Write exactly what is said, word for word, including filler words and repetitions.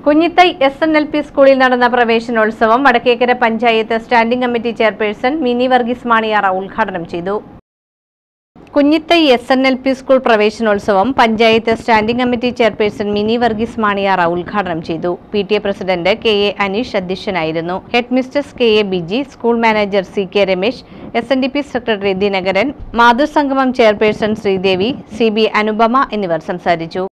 Kunjithai S N L P സ്കൂളിൽ നടന്ന പ്രവേശനോത്സവം Vadakkekkara panchayat standing committee chairperson Mini Varghese Maniyara ഉദ്ഘാടനം ചെയ്തു. Kunjithai S N L P school പ്രവേശനോത്സവം panchayat standing committee chairperson Mini Varghese Maniyara ഉദ്ഘാടനം ചെയ്തു. P T A president K A Aneesh അധ്യക്ഷനായിരുന്നു. Head mistress K A Biji, school manager C K Ramesh, S N D P secretary Dinakaran, മാതൃസംഗമം chairperson Sreedevi, C B Anupama എന്നിവർ സംസാരിച്ചു.